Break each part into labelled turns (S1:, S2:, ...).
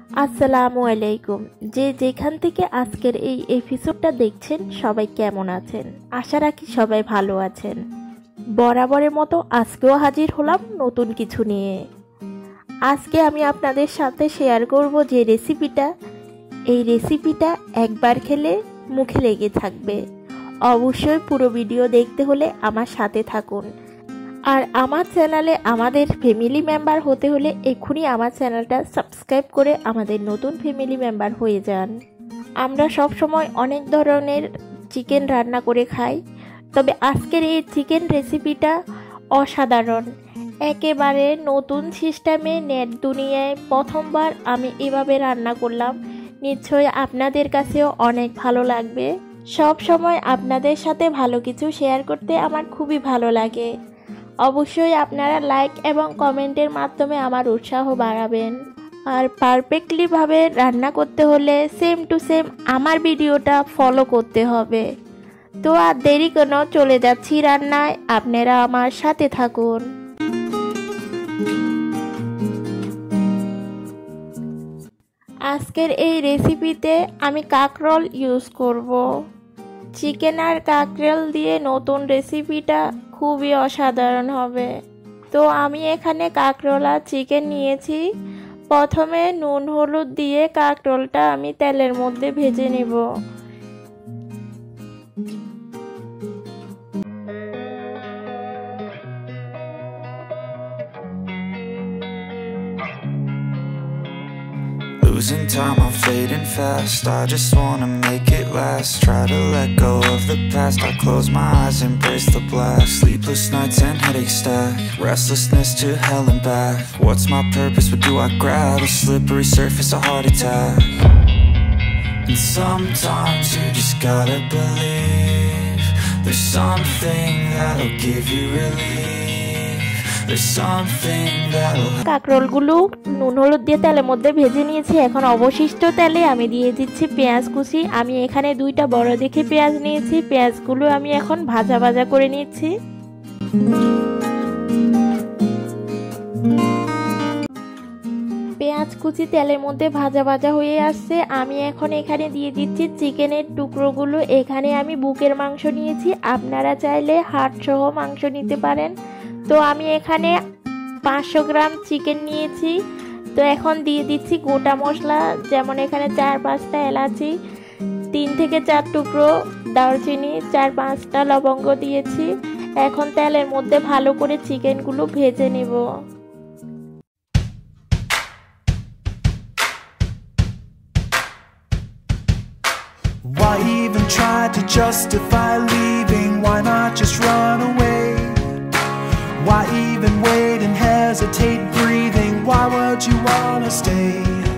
S1: আসসালামু আলাইকুম। যে যেখান থেকে আজকের এই এপিসোডটা দেখছেন সবাই কেমন আছেন? আশা রাখি সবাই ভালো আছেন। বরাবরের মতো আজকেও হাজির হলাম নতুন কিছু নিয়ে। আজকে আমি আপনাদের সাথে শেয়ার করব যে রেসিপিটা, এই রেসিপিটা একবার খেলে মুখে লেগে থাকবে। অবশ্যই পুরো ভিডিও দেখতে হলে আমার সাথে থাকুন। আর আমার চ্যানেলে আমাদের ফ্যামিলি মেম্বার হতে হলে এক্ষুনি আমার চ্যানেলটা সাবস্ক্রাইব করে আমাদের নতুন ফ্যামিলি মেম্বার হয়ে যান। আমরা সব সময় অনেক ধরনের চিকেন রান্না করে খাই, তবে আজকের এই চিকেন রেসিপিটা অসাধারণ। একেবারে নতুন সিস্টেমে নেট দুনিয়ায় প্রথমবার আমি এভাবে রান্না করলাম। নিশ্চয়ই আপনাদের কাছেও অনেক ভালো লাগবে। সব সময় আপনাদের সাথে ভালো কিছু শেয়ার করতে আমার খুবই ভালো লাগে। অবশ্যই আপনারা লাইক এবং কমেন্টের মাধ্যমে আমার উৎসাহ বাড়াবেন। আর পারফেক্টলি ভাবে রান্না করতে হলে সেম টু সেম আমার ভিডিওটা ফলো করতে হবে। তো আর দেরি কেন, চলে যাচ্ছি রান্নায়, আপনারা আমার সাথে থাকুন। আজকের এই রেসিপিতে আমি কাঁকরোল ইউজ করব। চিকেন আর কাঁকরোল দিয়ে নতুন রেসিপিটা খুবই অসাধারণ হবে। তো আমি এখানে কাঁকরোল আর চিকেন নিয়েছি। প্রথমে নুন হলুদ দিয়ে কাঁকরোলটা আমি তেলের মধ্যে ভেজে নেব।
S2: Losing time, I'm fading fast. I just wanna make it last. Try to let go of the past. I close my eyes, embrace the black. Sleepless nights and headaches stack. Restlessness to hell and back. What's my purpose? What do I grab? A slippery surface, a heart attack. And sometimes you just gotta believe there's something that'll give you relief.
S1: কাঁকরোলগুলো নুন হলুদ দিয়ে তেলের মধ্যে ভেজে নিয়েছি। এখন অবশিষ্ট তেলে আমি দিয়ে দিচ্ছি পেঁয়াজ কুচি। আমি এখানে দুইটা বড় দেখে পেঁয়াজ নিয়েছি। পেঁয়াজগুলো আমি এখন ভাজা ভাজা করে নিচ্ছি। পেঁয়াজ কুচি তেলের মধ্যে ভাজা ভাজা হয়ে আসছে। আমি এখন এখানে দিয়ে দিচ্ছি চিকেনের টুকরোগুলো। এখানে আমি বুকের মাংস নিয়েছি, আপনারা চাইলে হাড় সহ মাংস নিতে পারেন। তো আমি এখানে 500 গ্রাম চিকেন নিয়েছি। তো এখন দিয়ে দিচ্ছি গোটা মশলা, যেমন এখানে 4-5টা এলাচি, 3 থেকে 4 টুকরো দারচিনি, 4-5টা লবঙ্গ দিয়েছি। এখন তেলের মধ্যে ভালো করে চিকেনগুলো ভেজে নেব।
S3: Why even try to justify leaving? Why not just run away? Why even wait and hesitate breathing? Why would you wanna stay?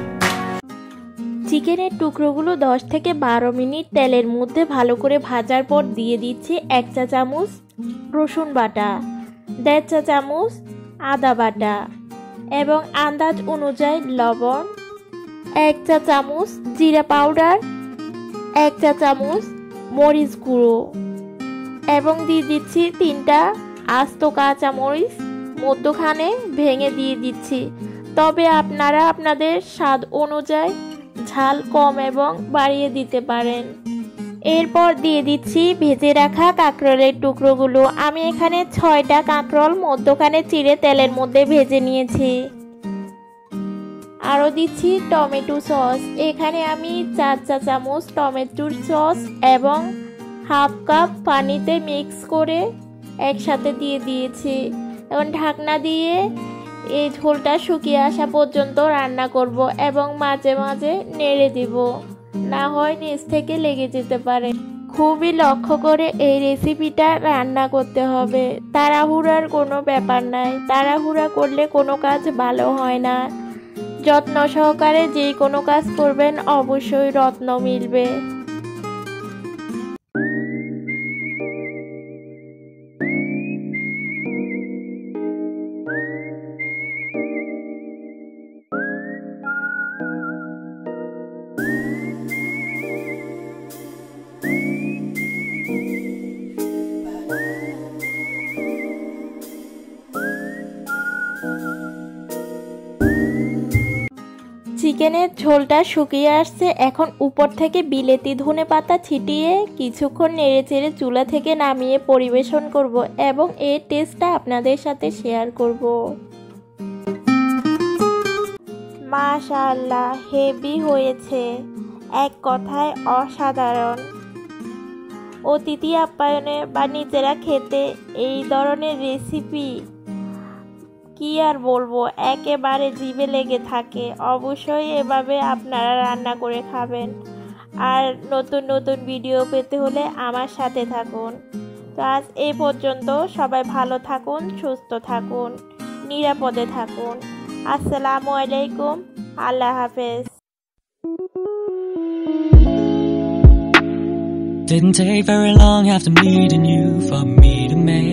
S1: চিকেনের টুকরোগুলো 10 থেকে 12 মিনিট তেলের মধ্যে ভালো করে ভাজার পর দিয়ে দিচ্ছি 1 চা চামচ রসুন বাটা, 1.5 চা চামচ আদা বাটা এবং আন্দাজ অনুযায়ী লবণ, 1 চা চামচ জিরা পাউডার, 1 চা চামচ মরিচ গুঁড়ো এবং দিয়ে দিচ্ছি 3টা আস্ত কাঁচা মরিচ মধ্যখানে ভেঙে দিয়ে দিচ্ছি। তবে আপনারা আপনাদের স্বাদ অনুযায়ী ঝাল কম এবং বাড়িয়ে দিতে পারেন। এরপর দিয়ে দিচ্ছি ভেজে রাখা কাঁকরোলের টুকরোগুলো। আমি এখানে 6টা কাঁকরোল মধ্যখানে চিড়ে তেলের মধ্যে ভেজে নিয়েছি। আরও দিচ্ছি টমেটো সস। এখানে আমি 4 চা চামচ টমেটোর সস এবং হাফ কাপ পানিতে মিক্স করে একসাথে দিয়ে দিয়েছি। এখন ঢাকনা দিয়ে এই ঝোলটা শুকিয়ে আসা পর্যন্ত রান্না করব এবং মাঝে মাঝে নেড়ে দিব, না হয় নিচ থেকে লেগে যেতে পারে। খুবই লক্ষ্য করে এই রেসিপিটা রান্না করতে হবে। তাড়াহুড়ার কোনো ব্যাপার নাই, তাড়াহুড়া করলে কোনো কাজ ভালো হয় না। যত্ন সহকারে যেই কোনো কাজ করবেন অবশ্যই রত্ন মিলবে। চিকেনের ঝোলটা শুকিয়ে আসছে। এখন উপর থেকে বিলেতি ধনেপাতা ছিটিয়ে কিছুক্ষণ নেড়েচেড়ে চুলা থেকে নামিয়ে পরিবেশন করব এবং এর টেস্টটা আপনাদের সাথে শেয়ার করব। মাশাআল্লাহ, হেভি হয়েছে, এক কথায় অসাধারণ। অতিথি আপ্যায়নে বা নিজেরা খেতে এই ধরনের রেসিপি কি আর বলবো, একেবারে জিভে লেগে থাকে। অবশ্যই এভাবে আপনারা রান্না করে খাবেন। আর নতুন নতুন ভিডিও পেতে হলে আমার সাথে থাকুন। তো আজ এই পর্যন্ত, সবাই ভালো থাকুন, সুস্থ থাকুন, নিরাপদে থাকুন। আসসালামু আলাইকুম, আল্লাহ হাফেজ।
S4: Didn't take very long after meeting you for me to make